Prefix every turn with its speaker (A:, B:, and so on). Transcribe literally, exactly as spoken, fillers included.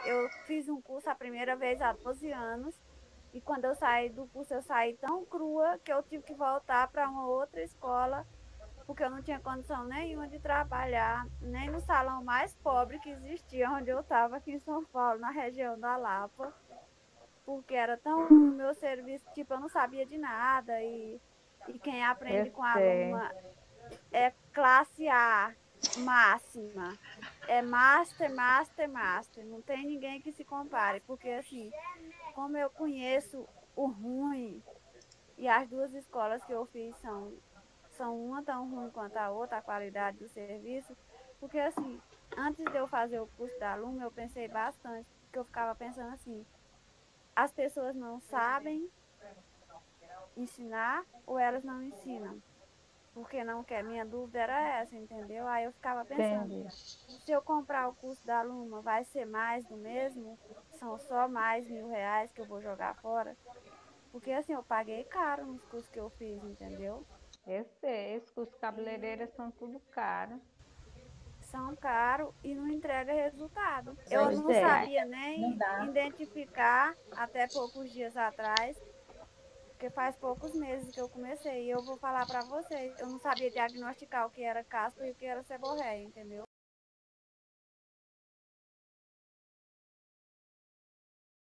A: eu fiz um curso a primeira vez há doze anos, e quando eu saí do curso, eu saí tão crua que eu tive que voltar para uma outra escola, porque eu não tinha condição nenhuma de trabalhar, nem no salão mais pobre que existia, onde eu estava aqui em São Paulo, na região da Lapa, porque era tão ruim o meu serviço, tipo, eu não sabia de nada, e, e quem
B: Eu
A: aprende com a
B: sei.
A: aluna é classe A máxima. É master, master, master. Não tem ninguém que se compare, porque assim, como eu conheço o ruim, e as duas escolas que eu fiz são, são uma tão ruim quanto a outra, a qualidade do serviço, porque assim, antes de eu fazer o curso da Luma, eu pensei bastante, porque eu ficava pensando assim, as pessoas não sabem ensinar ou elas não ensinam? Porque não quer. Minha dúvida era essa, entendeu? Aí eu ficava pensando,
B: Entendi.
A: se eu comprar o curso da Luma, vai ser mais do mesmo? São só mais mil reais que eu vou jogar fora? Porque assim, eu paguei caro nos cursos que eu fiz, entendeu?
B: Eu sei. Esses cursos cabeleireiros são tudo caro.
A: São caros e não entrega resultado. Eu
B: Pois
A: não
B: é.
A: sabia nem identificar até poucos dias atrás, porque faz poucos meses que eu comecei. E eu vou falar para vocês, eu não sabia diagnosticar o que era caspa e o que era seborréia, entendeu?